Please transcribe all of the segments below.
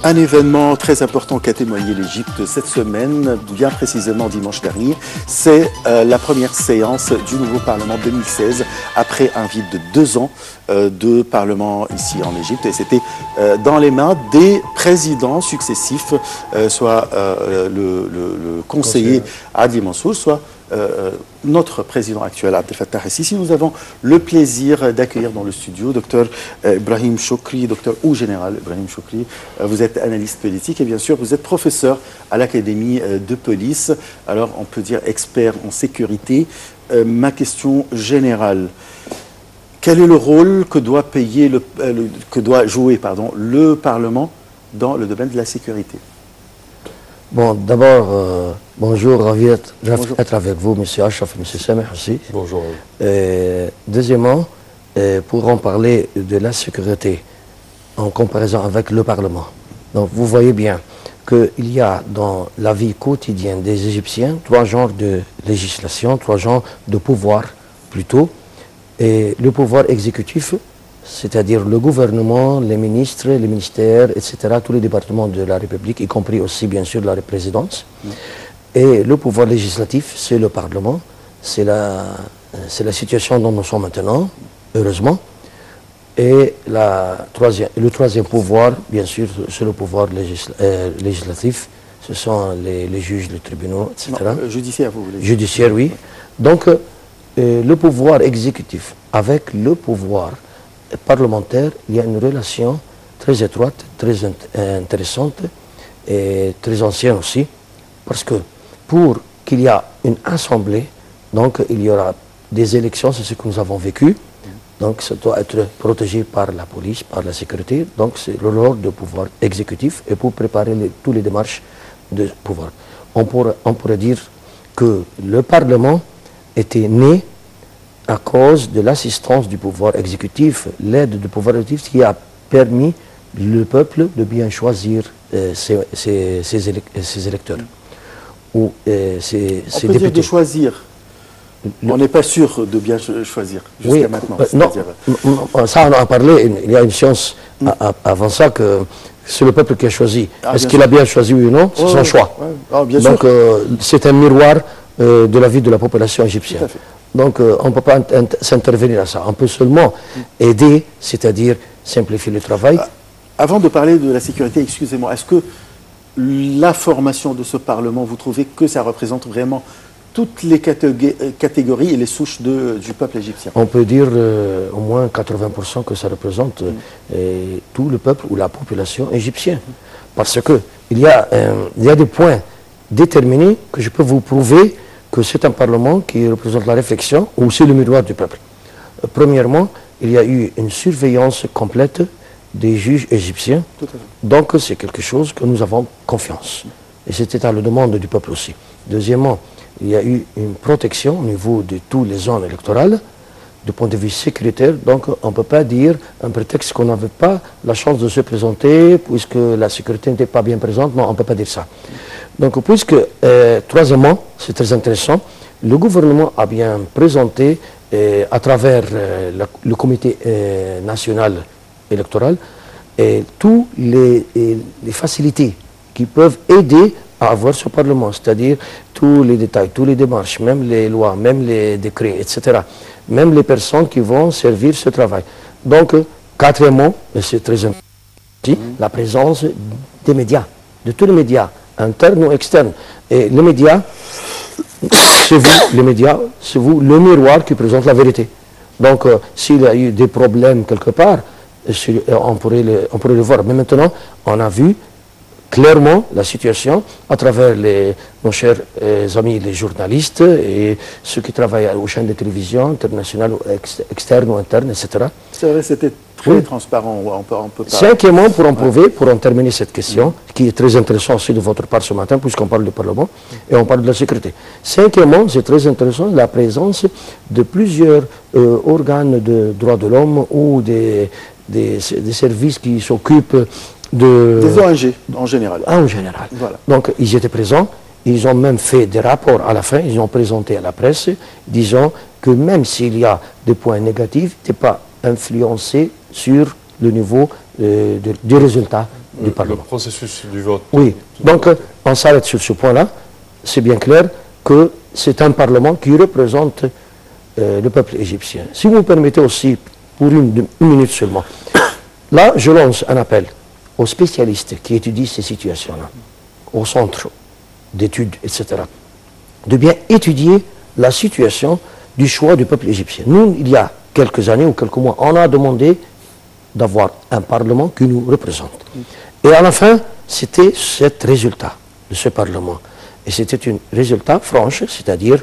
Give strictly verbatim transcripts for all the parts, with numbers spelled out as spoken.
Un événement très important qu'a témoigné l'Égypte cette semaine, bien précisément dimanche dernier, c'est euh, la première séance du nouveau Parlement deux mille seize, après un vide de deux ans euh, de Parlement ici en Égypte. Et c'était euh, dans les mains des présidents successifs, euh, soit euh, le, le, le conseiller Adli Mansour, soit Euh, notre président actuel, Abdel Fattah el-Sisi. Nous avons le plaisir d'accueillir dans le studio Dr Ibrahim Choukri, docteur ou général Ibrahim Choukri. Euh, vous êtes analyste politique et bien sûr vous êtes professeur à l'Académie de police. Alors on peut dire expert en sécurité. Euh, ma question générale, quel est le rôle que doit, payer le, euh, le, que doit jouer pardon, le Parlement dans le domaine de la sécurité? Bon, d'abord, euh, bonjour, ravi d'être avec vous, M. Achraf et M. Sameh aussi. Bonjour. Et, deuxièmement, euh, pour en parler de la sécurité en comparaison avec le Parlement. Donc, vous voyez bien qu'il y a dans la vie quotidienne des Égyptiens trois genres de législation, trois genres de pouvoir plutôt. Et le pouvoir exécutif, c'est-à-dire le gouvernement, les ministres, les ministères, et cetera, tous les départements de la République, y compris aussi bien sûr la présidence. Mm. Et le pouvoir législatif, c'est le Parlement, c'est la, c'est la situation dont nous sommes maintenant, heureusement. Et la troisième, le troisième pouvoir, bien sûr, c'est le pouvoir législa, euh, législatif, ce sont les, les juges, les tribunaux, et cetera. Non, judiciaire, vous voulez dire. Judiciaire, oui. Donc, euh, le pouvoir exécutif avec le pouvoir parlementaire, il y a une relation très étroite, très int intéressante et très ancienne aussi, parce que pour qu'il y ait une assemblée, donc il y aura des élections, c'est ce que nous avons vécu, donc ça doit être protégé par la police, par la sécurité, donc c'est le rôle du pouvoir exécutif et pour préparer les, toutes les démarches de pouvoir. On pourrait, on pourrait dire que le Parlement était né à cause de l'assistance du pouvoir exécutif, l'aide du pouvoir exécutif qui a permis le peuple de bien choisir euh, ses, ses, ses, élec ses électeurs. Ou, euh, ses, On ses peut députés. dire de choisir. Le... On n'est pas sûr de bien choisir jusqu'à oui, maintenant. Euh, non, ça on en a parlé, il y a une science mm. à, à, avant ça que c'est le peuple qui a choisi. Ah, est-ce qu'il a bien choisi oui ou non? C'est oh, son choix. Ouais. Oh, bien Donc euh, c'est un miroir euh, de la vie de la population égyptienne. Tout à fait. Donc, euh, on ne peut pas s'intervenir à ça. On peut seulement aider, c'est-à-dire simplifier le travail. Avant de parler de la sécurité, excusez-moi, est-ce que la formation de ce Parlement, vous trouvez que ça représente vraiment toutes les catégories et les souches de, du peuple égyptien? On peut dire euh, au moins quatre-vingts pour cent que ça représente euh, tout le peuple ou la population égyptienne. Parce qu'il y, euh, y a des points déterminés que je peux vous prouver que c'est un Parlement qui représente la réflexion ou c'est le miroir du peuple. Euh, premièrement, il y a eu une surveillance complète des juges égyptiens. Donc c'est quelque chose que nous avons confiance. Et c'était à la demande du peuple aussi. Deuxièmement, il y a eu une protection au niveau de toutes les zones électorales, du point de vue sécuritaire. Donc on ne peut pas dire un prétexte qu'on n'avait pas la chance de se présenter puisque la sécurité n'était pas bien présente. Non, on ne peut pas dire ça. Donc, puisque, euh, troisièmement, c'est très intéressant, le gouvernement a bien présenté, euh, à travers euh, la, le comité euh, national électoral, et toutes les, et les facilités qui peuvent aider à avoir ce Parlement, c'est-à-dire tous les détails, toutes les démarches, même les lois, même les décrets, et cetera, même les personnes qui vont servir ce travail. Donc, quatrièmement, et c'est très important, mmh. la présence des médias, de tous les médias, internes ou externes. Et les médias, c'est vous, les médias, c'est vous, le miroir qui présente la vérité. Donc, euh, s'il y a eu des problèmes quelque part, on pourrait, le, on pourrait le voir. Mais maintenant, on a vu clairement la situation à travers les, nos chers euh, amis les journalistes et ceux qui travaillent aux chaînes de télévision internationales, ex, externes ou internes, et cetera. C'est vrai, c'était très oui. transparent. On peut, on peut pas... Cinquièmement, pour en prouver, pour en terminer cette question, mmh. qui est très intéressante aussi de votre part ce matin, puisqu'on parle du Parlement et on parle de la sécurité. Cinquièmement, c'est très intéressant la présence de plusieurs euh, organes de droits de l'homme ou des, des, des services qui s'occupent de... Des O N G, en général. En général. Voilà. Donc, ils étaient présents. Ils ont même fait des rapports à la fin. Ils ont présenté à la presse, disant que même s'il y a des points négatifs, ce n'est pas influencé sur le niveau euh, de, des résultats du Parlement. Le processus du vote. Oui, donc euh, on s'arrête sur ce point-là. C'est bien clair que c'est un Parlement qui représente euh, le peuple égyptien. Si vous me permettez aussi, pour une, une minute seulement, là je lance un appel aux spécialistes qui étudient ces situations-là, aux centres d'études, et cetera, de bien étudier la situation du choix du peuple égyptien. Nous, il y a quelques années ou quelques mois, on a demandé d'avoir un Parlement qui nous représente. Et à la fin, c'était ce résultat de ce Parlement. Et c'était un résultat franche, c'est-à-dire,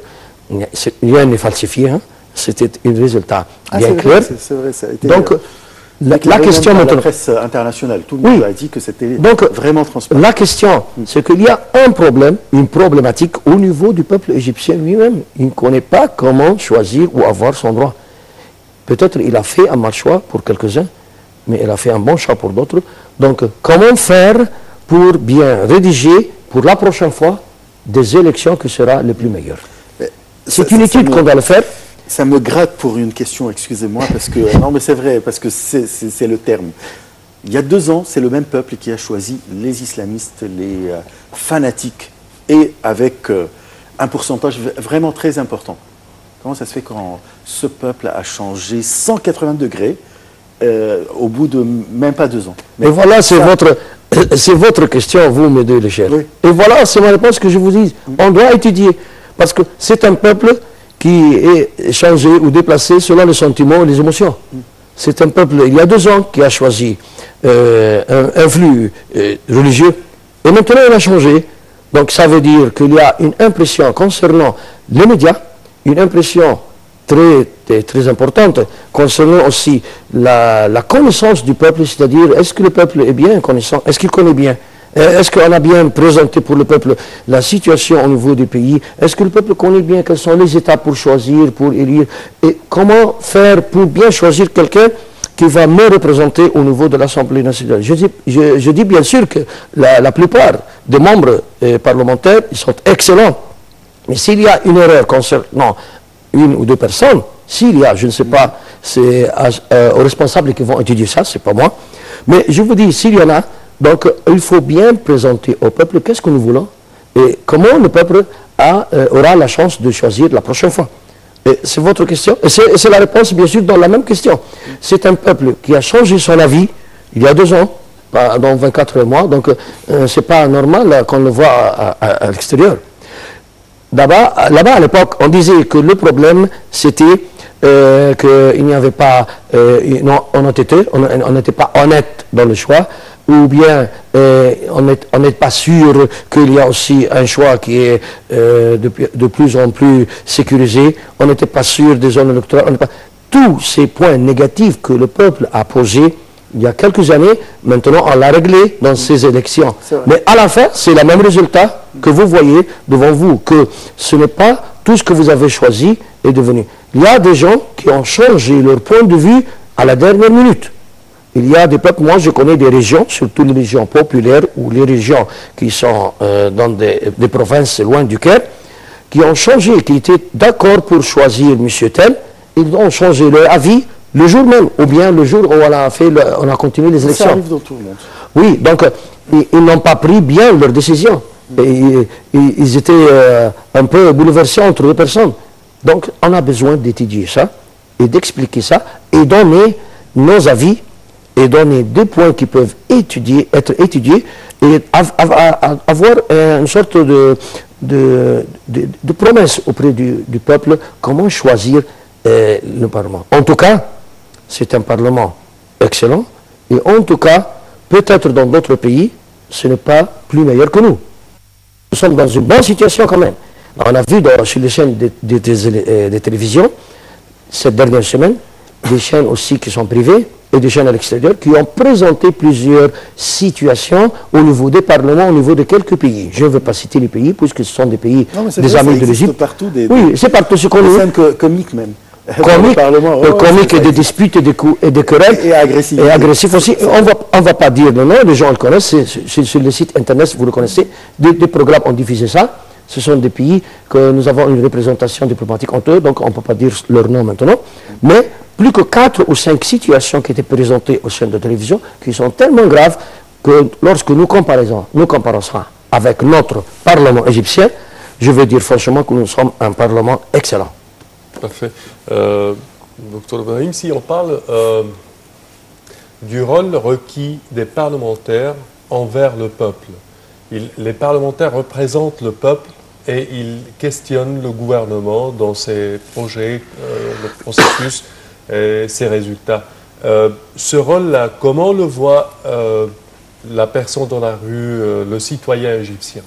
rien n'est falsifié, hein, c'était un résultat ah, bien vrai, clair. C'est vrai, ça a été, donc, euh, la, la question maintenant... La presse internationale, tout le oui. monde a dit que c'était vraiment transparent. La question, c'est qu'il y a un problème, une problématique au niveau du peuple égyptien lui-même. Il ne connaît pas comment choisir ou avoir son droit. Peut-être il a fait un mal choix pour quelques-uns, mais il a fait un bon choix pour d'autres. Donc, comment faire pour bien rédiger, pour la prochaine fois, des élections qui sera le plus meilleur? C'est une étude qu'on doit le faire. Ça me gratte pour une question, excusez-moi, parce que, non mais c'est vrai, parce que c'est le terme. Il y a deux ans, c'est le même peuple qui a choisi les islamistes, les euh, fanatiques, et avec euh, un pourcentage vraiment très important. Comment ça se fait quand ce peuple a changé cent quatre-vingts degrés euh, au bout de même pas deux ans? Mais et voilà, c'est ça... votre, c'est votre question, vous, mes deux léchères. Oui. Et voilà, c'est ma réponse que je vous dis. Mm. On doit étudier, parce que c'est un peuple qui est changé ou déplacé selon les sentiments et les émotions. Mm. C'est un peuple, il y a deux ans, qui a choisi euh, un, un flux euh, religieux, et maintenant il a changé. Donc ça veut dire qu'il y a une impression concernant les médias, une impression très, très, très importante concernant aussi la, la connaissance du peuple, c'est-à-dire est-ce que le peuple est bien connaissant, est-ce qu'il connaît bien, est-ce qu'on a bien présenté pour le peuple la situation au niveau du pays, est-ce que le peuple connaît bien quelles sont les étapes pour choisir, pour élire, et comment faire pour bien choisir quelqu'un qui va me représenter au niveau de l'Assemblée nationale. Je dis, je, je dis bien sûr que la, la plupart des membres euh, parlementaires, ils sont excellents. Mais s'il y a une erreur concernant une ou deux personnes, s'il y a, je ne sais pas, c'est euh, aux responsables qui vont étudier ça, c'est pas moi. Mais je vous dis, s'il y en a, donc il faut bien présenter au peuple qu'est-ce que nous voulons et comment le peuple a, euh, aura la chance de choisir la prochaine fois. C'est votre question. Et c'est la réponse, bien sûr, dans la même question. C'est un peuple qui a changé son avis il y a deux ans, dans vingt-quatre mois, donc euh, c'est pas normal qu'on le voit à, à, à l'extérieur. Là-bas, là-bas, à l'époque, on disait que le problème, c'était euh, qu'il n'y avait pas euh, une honnêteté, on n'était pas honnête dans le choix, ou bien euh, on n'est pas sûr qu'il y a aussi un choix qui est euh, de, de plus en plus sécurisé, on n'était pas sûr des zones électorales, pas... tous ces points négatifs que le peuple a posés il y a quelques années, maintenant on l'a réglé dans ces élections. Mais à la fin, c'est le même résultat que vous voyez devant vous, que ce n'est pas tout ce que vous avez choisi est devenu. Il y a des gens qui ont changé leur point de vue à la dernière minute. Il y a des peuples, moi je connais des régions, surtout les régions populaires ou les régions qui sont euh, dans des, des provinces loin du Caire, qui ont changé, qui étaient d'accord pour choisir M. Tel, ils ont changé leur avis le jour même, ou bien le jour où on a, fait le, on a continué les élections. Ça arrive dans tout le monde. Oui, donc ils, ils n'ont pas pris bien leur décision. Et, et, ils étaient euh, un peu bouleversés entre deux personnes. Donc on a besoin d'étudier ça, et d'expliquer ça, et donner nos avis, et donner des points qui peuvent étudier, être étudiés, et avoir une sorte de, de, de, de promesse auprès du, du peuple, comment choisir euh, le Parlement. En tout cas, c'est un Parlement excellent, et en tout cas, peut-être dans d'autres pays, ce n'est pas plus meilleur que nous. Nous sommes dans une bonne situation quand même. On a vu dans, sur les chaînes de, de, de, de télévision, cette dernière semaine, des chaînes aussi qui sont privées, et des chaînes à l'extérieur, qui ont présenté plusieurs situations au niveau des parlements, au niveau de quelques pays. Je ne veux pas citer les pays, puisque ce sont des pays, non, des vrai, amis de l'Égypte. Partout des, oui, c'est partout ce qu'on veut. C'est comique même. Comique, oh, comique et des disputes et des, coups, et des querelles. Et agressif. Et agressif aussi. On va, on ne va pas dire le nom, les gens le connaissent, c'est sur le site internet, vous le connaissez. Des, des programmes ont diffusé ça. Ce sont des pays que nous avons une représentation diplomatique entre eux, donc on ne peut pas dire leur nom maintenant. Mais plus que quatre ou cinq situations qui étaient présentées aux chaînes de télévision, qui sont tellement graves, que lorsque nous comparons, nous comparons ça avec notre Parlement égyptien, je veux dire franchement que nous sommes un Parlement excellent. Parfait. Euh, docteur Ibrahim, si on parle euh, du rôle requis des parlementaires envers le peuple, il, les parlementaires représentent le peuple et ils questionnent le gouvernement dans ses projets, euh, le processus et ses résultats. Euh, ce rôle-là, comment le voit euh, la personne dans la rue, euh, le citoyen égyptien?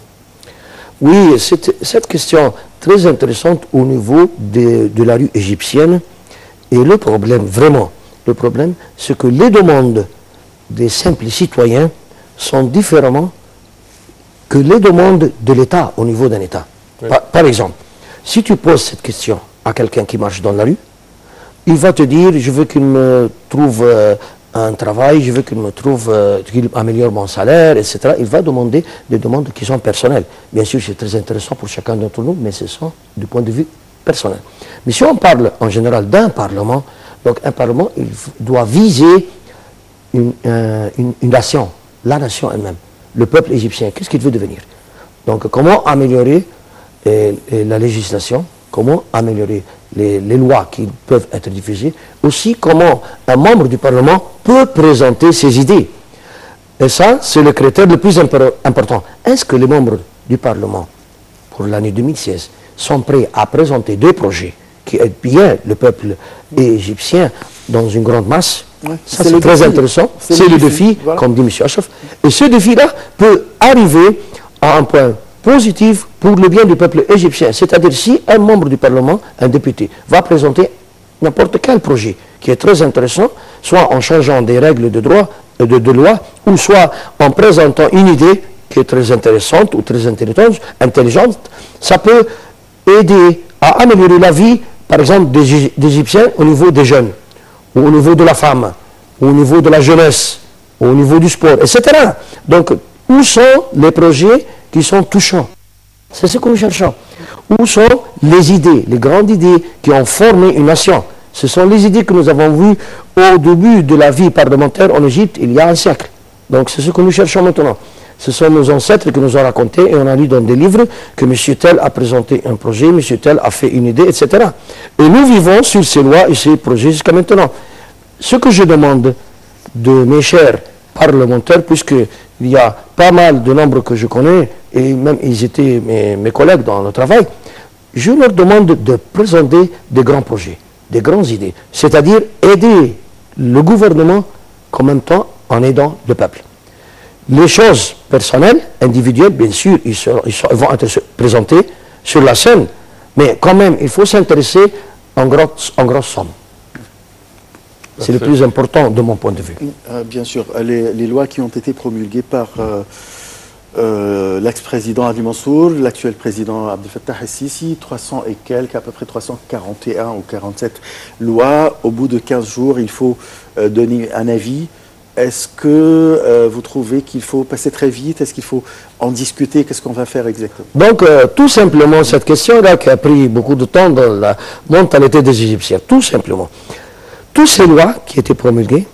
Oui, cette question très intéressante au niveau de, de la rue égyptienne. Et le problème, vraiment, le problème, c'est que les demandes des simples citoyens sont différentes que les demandes de l'État au niveau d'un État. Oui. Par, par exemple, si tu poses cette question à quelqu'un qui marche dans la rue, il va te dire, je veux qu'il me trouve euh, un travail, je veux qu'il me trouve, euh, qu'il améliore mon salaire, et cetera. Il va demander des demandes qui sont personnelles. Bien sûr, c'est très intéressant pour chacun d'entre nous, mais ce sont du point de vue personnel. Mais si on parle en général d'un Parlement, donc un Parlement, il doit viser une, euh, une, une nation, la nation elle-même, le peuple égyptien. Qu'est-ce qu'il veut devenir? Donc comment améliorer euh, la législation, comment améliorer les, les lois qui peuvent être diffusées, aussi comment un membre du Parlement peut présenter ses idées. Et ça, c'est le critère le plus important. Est-ce que les membres du Parlement, pour l'année deux mille seize, sont prêts à présenter des projets qui aident bien le peuple égyptien dans une grande masse? Ouais, ça, c'est très défi. intéressant. C'est le, le défi, défi voilà. Comme dit M. Achraf. Et ce défi-là peut arriver à un point positif pour le bien du peuple égyptien. C'est-à-dire si un membre du Parlement, un député, va présenter n'importe quel projet qui est très intéressant, soit en changeant des règles de droit, de, de loi, ou soit en présentant une idée qui est très intéressante ou très intelligente, intelligente, ça peut aider à améliorer la vie, par exemple, des, des Égyptiens au niveau des jeunes, ou au niveau de la femme, ou au niveau de la jeunesse, ou au niveau du sport, et cetera. Donc, où sont les projets qui sont touchants? C'est ce que nous cherchons. Où sont les idées, les grandes idées qui ont formé une nation? Ce sont les idées que nous avons vues au début de la vie parlementaire en Égypte, il y a un siècle. Donc, c'est ce que nous cherchons maintenant. Ce sont nos ancêtres qui nous ont raconté et on a lu dans des livres que M. Tel a présenté un projet, M. Tel a fait une idée, et cetera. Et nous vivons sur ces lois et ces projets jusqu'à maintenant. Ce que je demande de mes chers parlementaires, puisqu'il y a pas mal de nombres que je connais, et même ils étaient mes, mes collègues dans le travail, je leur demande de présenter des grands projets, des grandes idées, c'est-à-dire aider le gouvernement en même temps en aidant le peuple. Les choses personnelles, individuelles, bien sûr, ils, seront, ils, seront, ils vont être présentés sur la scène, mais quand même, il faut s'intéresser en grosse, en grosse somme. C'est le plus important de mon point de vue. Euh, bien sûr, les, les lois qui ont été promulguées par euh, euh, l'ex-président Ali Mansour, l'actuel président Abdel Fattah el-Sisi, trois cents et quelques, à peu près trois cent quarante et un ou quarante-sept lois. Au bout de quinze jours, il faut euh, donner un avis. Est-ce que euh, vous trouvez qu'il faut passer très vite? Est-ce qu'il faut en discuter? Qu'est-ce qu'on va faire exactement? Donc, euh, tout simplement, cette question-là qui a pris beaucoup de temps dans la mentalité des Égyptiens, tout simplement. Toutes ces lois qui étaient promulguées,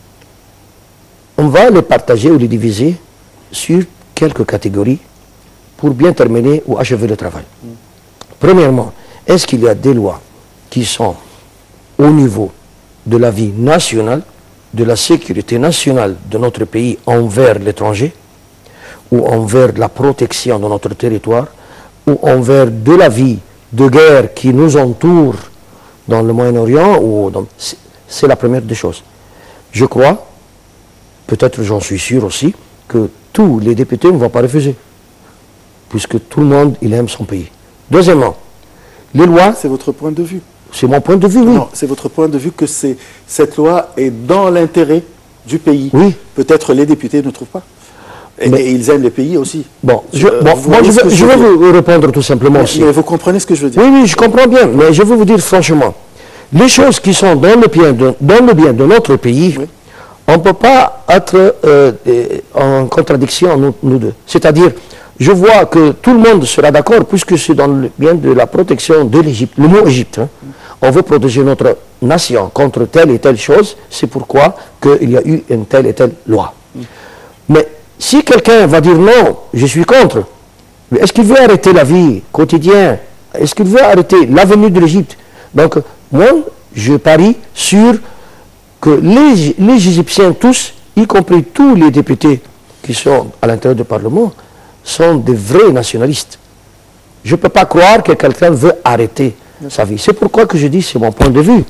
on va les partager ou les diviser sur quelques catégories pour bien terminer ou achever le travail. Mm. Premièrement, est-ce qu'il y a des lois qui sont au niveau de la vie nationale, de la sécurité nationale de notre pays envers l'étranger, ou envers la protection de notre territoire, ou envers de la vie de guerre qui nous entoure dans le Moyen-Orient, ou dans... c'est la première des choses. Je crois, peut-être j'en suis sûr aussi, que tous les députés ne vont pas refuser, puisque tout le monde, il aime son pays. Deuxièmement, les lois... C'est votre point de vue. C'est mon point de vue, oui. Non, c'est votre point de vue que cette loi est dans l'intérêt du pays. Oui. Peut-être les députés ne trouvent pas. Et, mais, et ils aiment le pays aussi. Bon, je, euh, bon moi je, veux, je vais vous répondre tout simplement mais, aussi. Mais vous comprenez ce que je veux dire? Oui, oui, je comprends bien, mais je veux vous dire franchement, les choses qui sont dans le bien de, dans le bien de notre pays, oui. On ne peut pas être euh, en contradiction, nous, nous deux. C'est-à-dire, je vois que tout le monde sera d'accord, puisque c'est dans le bien de la protection de l'Égypte, le mot Égypte. Hein. On veut protéger notre nation contre telle et telle chose, c'est pourquoi qu'il y a eu une telle et telle loi. Mais si quelqu'un va dire non, je suis contre, mais est-ce qu'il veut arrêter la vie quotidienne? Est-ce qu'il veut arrêter l'avenir de l'Égypte? Donc, moi, je parie sur que les, les Égyptiens tous, y compris tous les députés qui sont à l'intérieur du Parlement, sont des vrais nationalistes. Je ne peux pas croire que quelqu'un veut arrêter sa vie. C'est pourquoi que je dis, c'est mon point de vue.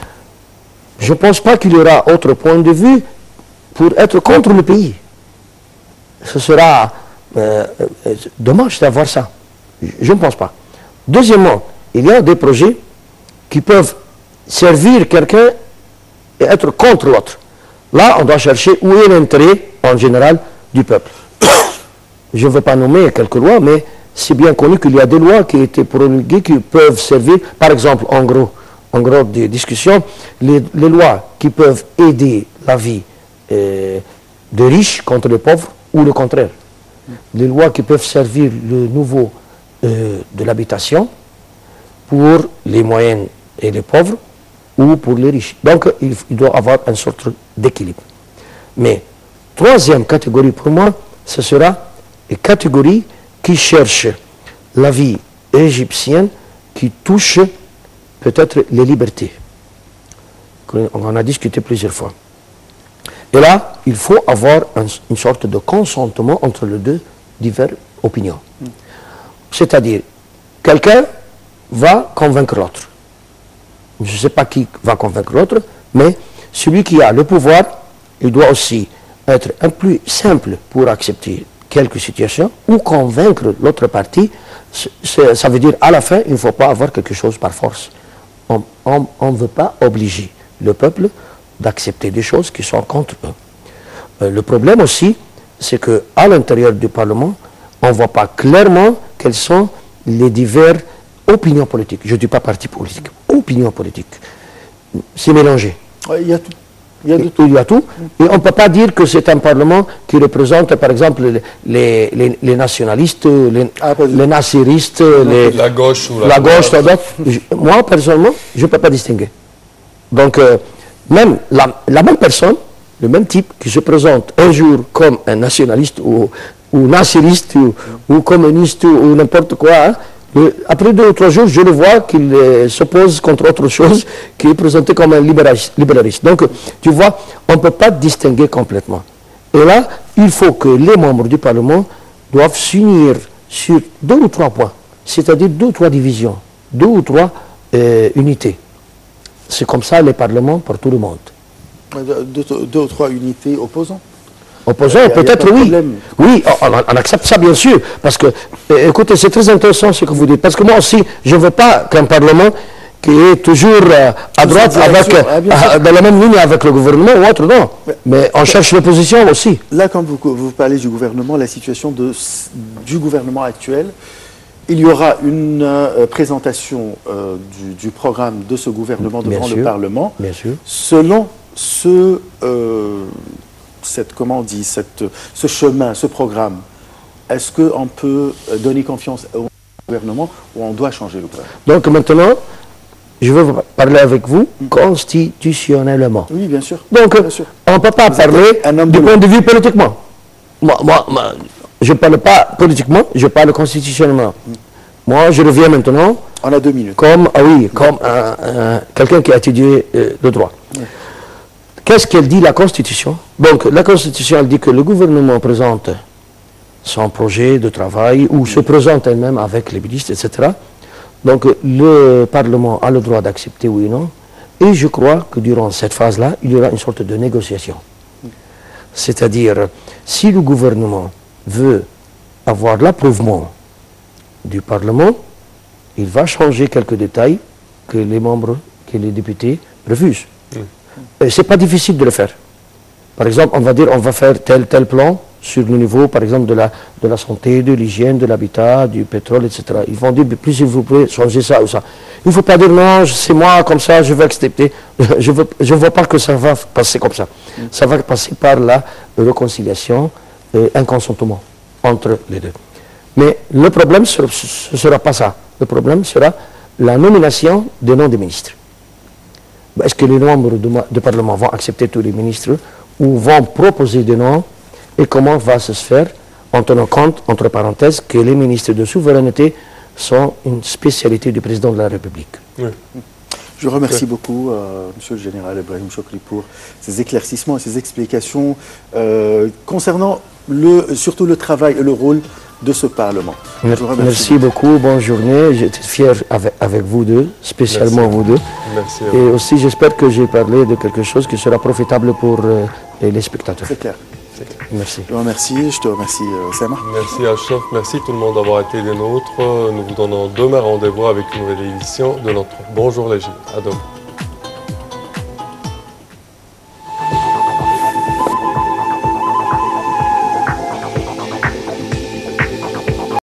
Je ne pense pas qu'il y aura autre point de vue pour être contre le pays. Ce sera euh, euh, dommage d'avoir ça. Je ne pense pas. Deuxièmement, il y a des projets qui peuvent servir quelqu'un et être contre l'autre. Là, on doit chercher où est l'intérêt, en général, du peuple. Je ne veux pas nommer quelques lois, mais c'est bien connu qu'il y a des lois qui ont été promulguées qui peuvent servir, par exemple, en gros, en gros des discussions, les, les lois qui peuvent aider la vie euh, des riches contre les pauvres, ou le contraire. Les lois qui peuvent servir le nouveau euh, de l'habitation pour les moyennes et les pauvres, ou pour les riches. Donc, il, il doit y avoir une sorte d'équilibre. Mais, troisième catégorie pour moi, ce sera une catégorie qui cherche la vie égyptienne, qui touche peut-être les libertés. On en a discuté plusieurs fois. Et là, il faut avoir un, une sorte de consentement entre les deux diverses opinions. C'est-à-dire, quelqu'un va convaincre l'autre. Je ne sais pas qui va convaincre l'autre, mais celui qui a le pouvoir, il doit aussi être un plus simple pour accepter quelques situations ou convaincre l'autre partie. Ça veut dire, à la fin, il ne faut pas avoir quelque chose par force. On ne veut pas obliger le peuple d'accepter des choses qui sont contre eux. Euh, le problème aussi, c'est qu'à l'intérieur du Parlement, on ne voit pas clairement quelles sont les diverses opinions politiques. Je ne dis pas parti politique, opinions politiques. C'est mélangé. Ouais, il y a tout. Il y a, tout. Il y a tout. Et on ne peut pas dire que c'est un Parlement qui représente, par exemple, les, les, les nationalistes, les, ah, les naziristes, les, la gauche ou la, la gauche. La gauche. Moi, personnellement, je ne peux pas distinguer. Donc, euh, même la, la même personne, le même type qui se présente un jour comme un nationaliste ou, ou naziriste ou, ou communiste ou n'importe quoi, hein, le, après deux ou trois jours, je le vois qu'il euh, s'oppose contre autre chose qui est présenté comme un libéraliste. Donc, tu vois, on ne peut pas distinguer complètement. Et là, il faut que les membres du Parlement doivent s'unir sur deux ou trois points, c'est-à-dire deux ou trois divisions, deux ou trois euh, unités. C'est comme ça les parlements pour tout le monde. Deux, deux ou trois unités opposants. Opposants, peut-être oui. Oui, on, on accepte ça bien sûr. Parce que, euh, écoutez, c'est très intéressant ce que vous dites. Parce que moi aussi, je ne veux pas qu'un parlement qui est toujours euh, à droite, avec, euh, dans la même ligne avec le gouvernement ou autre, non. Mais, Mais on cherche l'opposition aussi. Là, quand vous, vous parlez du gouvernement, la situation de, du gouvernement actuel, il y aura une euh, présentation euh, du, du programme de ce gouvernement devant bien le sûr, Parlement. Bien sûr. Selon ce, euh, cette, comment on dit, cette, ce chemin, ce programme, est-ce qu'on peut donner confiance au gouvernement ou on doit changer le gouvernement? Donc maintenant, je veux parler avec vous mmh. constitutionnellement. Oui, bien sûr. Donc, bien sûr. on ne peut pas vous parler du point de vue politiquement. Moi, moi, moi je ne parle pas politiquement, je parle constitutionnellement. Mmh. Moi, je reviens maintenant. On a deux minutes. Comme, ah oui, comme un, un, quelqu'un qui a étudié euh, le droit. Mmh. Qu'est-ce qu'elle dit, la Constitution? Donc, la Constitution, elle dit que le gouvernement présente son projet de travail ou mmh. se présente elle-même avec les ministres, et cetera. Donc, le Parlement a le droit d'accepter oui ou non. Et je crois que durant cette phase-là, il y aura une sorte de négociation. Mmh. C'est-à-dire, si le gouvernement veut avoir l'approuvement du Parlement, il va changer quelques détails que les membres, que les députés refusent. Mmh. Ce n'est pas difficile de le faire. Par exemple, on va dire on va faire tel tel plan sur le niveau, par exemple, de la, de la santé, de l'hygiène, de l'habitat, du pétrole, et cetera. Ils vont dire, plus s'il vous plaît, changez ça ou ça. Il ne faut pas dire non, c'est moi comme ça, je veux accepter. Je ne je vois pas que ça va passer comme ça. Mmh. Ça va passer par la réconciliation, euh, un consentement entre les deux. Mais le problème, ce ne sera pas ça. Le problème sera la nomination des noms des ministres. Est-ce que les membres du Parlement vont accepter tous les ministres ou vont proposer des noms et comment va se faire en tenant compte, entre parenthèses, que les ministres de souveraineté sont une spécialité du président de la République. Oui. Je remercie oui. beaucoup, euh, Monsieur le Général Ibrahim Chokri, pour ces éclaircissements et ces explications euh, concernant le, surtout le travail et le rôle de ce Parlement. Merci, Merci beaucoup, bonne journée. J'étais fier avec, avec vous deux, spécialement Merci. vous deux. Merci et aussi, j'espère que j'ai parlé de quelque chose qui sera profitable pour euh, les spectateurs. C'est clair. Merci. Je te remercie, je te remercie, euh, Sama. Merci Achraf, merci tout le monde d'avoir été des nôtres. Nous vous donnons demain rendez-vous avec une nouvelle édition de notre Bonjour l'Égypte. À demain.